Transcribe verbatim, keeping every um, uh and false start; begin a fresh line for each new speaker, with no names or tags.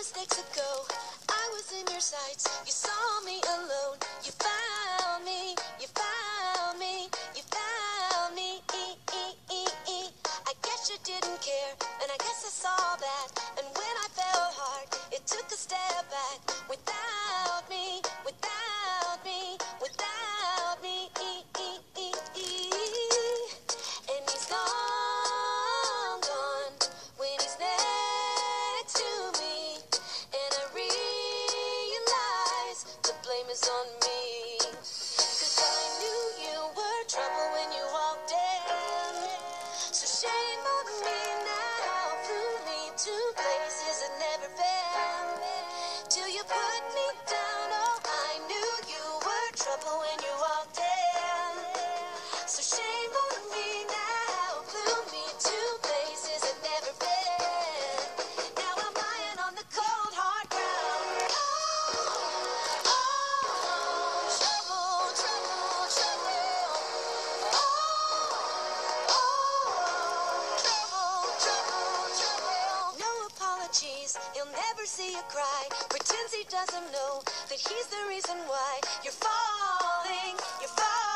mistakes ago, I was in your sights. You saw me alone. You found me. You found me. You found me. E, e, e, e. I guess you didn't care, and I guess I saw that. And when I fell hard, it took a step back. Without me, without me, without me. E, e, e, e. And he's gone, gone when he's next to me. And I realize the blame is on me. Cause I knew you were trouble when you walked in. So shame on me now. Flew me to places I've never been. Till you put me down. Oh, I knew you were trouble when you walked in. So shame on me now. Flew me to places I've never been. Now I'm lying on the cold hard ground. Oh, oh, trouble, trouble, trouble. Oh, oh, trouble, trouble, trouble. No apologies, he'll never see you cry. Pretends he doesn't know that he's the reason why you're falling, you're falling.